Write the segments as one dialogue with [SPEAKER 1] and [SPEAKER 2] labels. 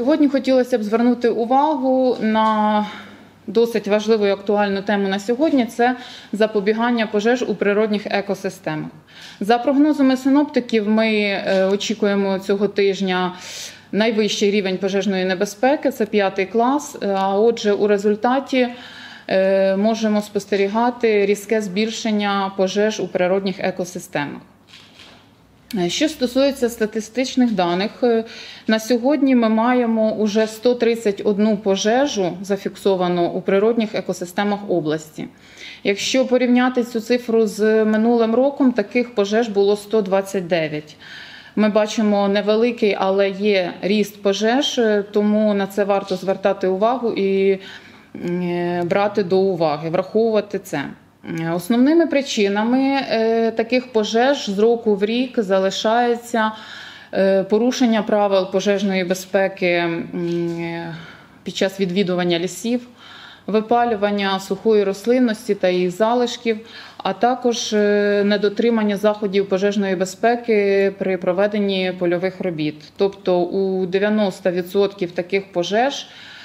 [SPEAKER 1] Сьогодні хотілося б звернути увагу на досить важливу і актуальну тему на сьогодні – це запобігання пожеж у природних екосистемах. За прогнозами синоптиків, ми очікуємо цього тижня найвищий рівень пожежної небезпеки – це 5 клас, а отже у результаті можемо спостерігати різке збільшення пожеж у природних екосистемах. Що стосується статистичних даних, на сьогодні ми маємо уже 131 пожежу зафіксовану у природних екосистемах області. Якщо порівняти цю цифру з минулим роком, таких пожеж було 129. Ми бачимо невеликий, але є ріст пожеж, тому на це варто звертати увагу і брати до уваги, враховувати це. Основними причинами таких пожеж з року в рік залишається порушення правил пожежної безпеки під час відвідування лісів, випалювання сухої рослинності та її залишків, а також недотримання заходів пожежної безпеки при проведенні польових робіт. Тобто у 90% таких пожеж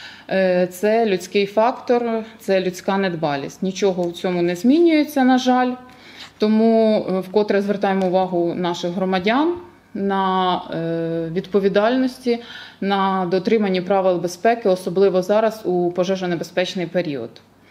[SPEAKER 1] це людський фактор, це людська недбалість. Нічого в цьому не змінюється, на жаль. Тому вкотре звертаємо увагу наших громадян на відповідальності, на дотриманні правил безпеки, особливо зараз у пожежонебезпечний період.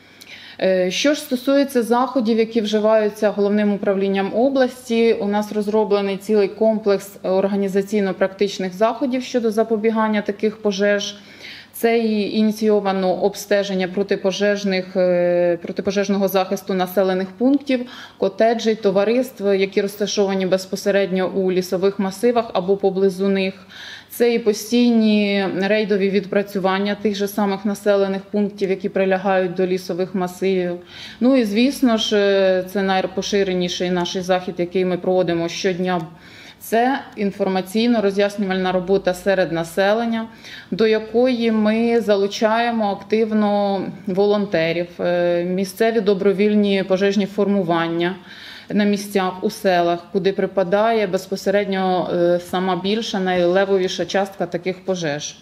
[SPEAKER 1] Що ж стосується заходів, які вживаються головним управлінням області, у нас розроблений цілий комплекс організаційно-практичних заходів щодо запобігання таких пожеж. Це і ініційовано обстеження протипожежного захисту населених пунктів, котеджей, товариств, які розташовані безпосередньо у лісових масивах або поблизу них. Це і постійні рейдові відпрацювання тих же самих населених пунктів, які прилягають до лісових масивів. Ну і, звісно ж, це найпоширеніший наш захід, який ми проводимо щодня. Це інформаційно-роз'яснювальна робота серед населення, до якої ми залучаємо активно волонтерів, місцеві добровільні пожежні формування на місцях, у селах, куди припадає безпосередньо сама більша, найлевовіша частка таких пожеж.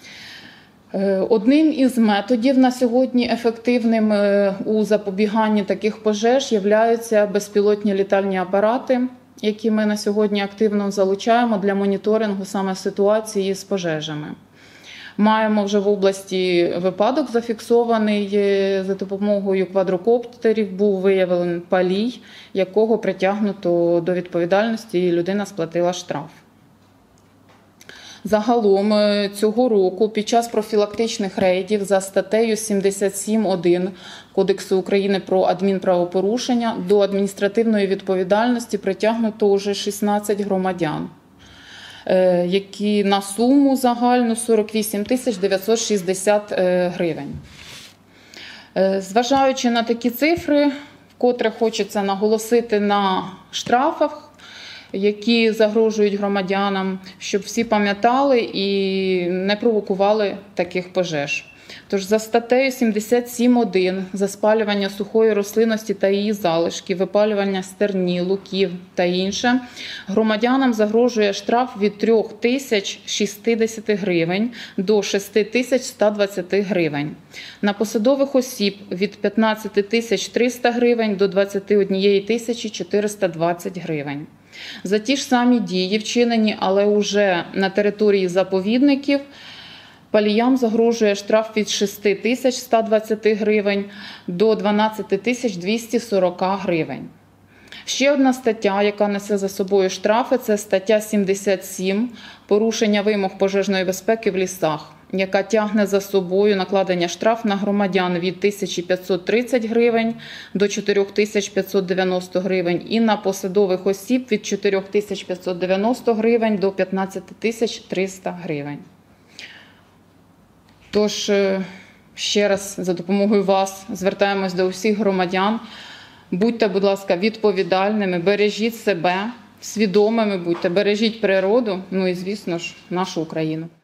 [SPEAKER 1] Одним із методів на сьогодні ефективним у запобіганні таких пожеж являються безпілотні літальні апарати, які ми на сьогодні активно залучаємо для моніторингу саме ситуації з пожежами. Маємо вже в області випадок зафіксований, за допомогою квадрокоптерів був виявлений палій, якого притягнуто до відповідальності і людина сплатила штраф. Загалом цього року під час профілактичних рейдів за статтею 77.1 Кодексу України про адмінправопорушення до адміністративної відповідальності притягнуто вже 16 громадян, які на суму загальну 48 960 гривень. Зважаючи на такі цифри, вкотре хочеться наголосити на штрафах, які загрожують громадянам, щоб всі пам'ятали і не провокували таких пожеж. Тож за статтею 77.1 за спалювання сухої рослинності та її залишків, випалювання стерні, луків та інше, громадянам загрожує штраф від 3060 гривень до 6120 гривень. На посадових осіб від 15300 гривень до 21420 гривень. За ті ж самі дії, вчинені, але вже на території заповідників, паліям загрожує штраф від 6120 гривень до 12240 гривень. Ще одна стаття, яка несе за собою штрафи, це стаття 77 «Порушення вимог пожежної безпеки в лісах», яка тягне за собою накладення штраф на громадян від 1530 гривень до 4590 гривень і на посадових осіб від 4590 гривень до 15300 гривень. Тож, ще раз за допомогою вас звертаємось до усіх громадян. Будьте, будь ласка, відповідальними, бережіть себе, свідомими будьте, бережіть природу, ну і, звісно ж, нашу Україну.